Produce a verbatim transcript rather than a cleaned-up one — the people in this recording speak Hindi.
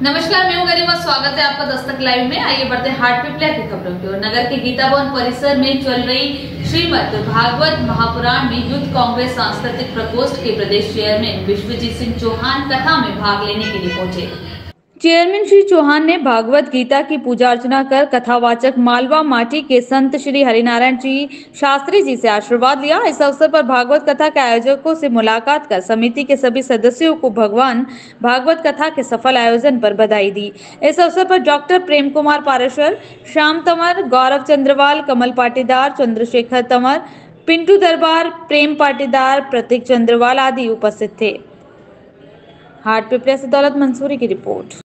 नमस्कार, मैं हूं गरिमा। स्वागत है आपका दस्तक लाइव में। आइए बढ़ते हैं हाट पिपलिया की खबरों की ओर। नगर के गीता भवन परिसर में चल रही श्रीमद् भागवत महापुराण में यूथ कांग्रेस सांस्कृतिक प्रकोष्ठ के प्रदेश चेयरमैन विश्वजीत सिंह चौहान कथा में भाग लेने के लिए पहुंचे। चेयरमैन श्री चौहान ने भागवत गीता की पूजा अर्चना कर कथावाचक मालवा माटी के संत श्री हरिनारायण जी शास्त्री जी से आशीर्वाद लिया। इस अवसर पर भागवत कथा के आयोजकों से मुलाकात कर समिति के सभी सदस्यों को भगवान भागवत कथा के सफल आयोजन पर बधाई दी। इस अवसर पर डॉक्टर प्रेम कुमार पारेश्वर, श्याम तंवर, गौरव चंद्रवाल, कमल पाटीदार, चंद्रशेखर तंवर, पिंटू दरबार, प्रेम पाटीदार, प्रतीक चंद्रवाल आदि उपस्थित थे। हाट पिपलिया से दौलत मंसूरी की रिपोर्ट।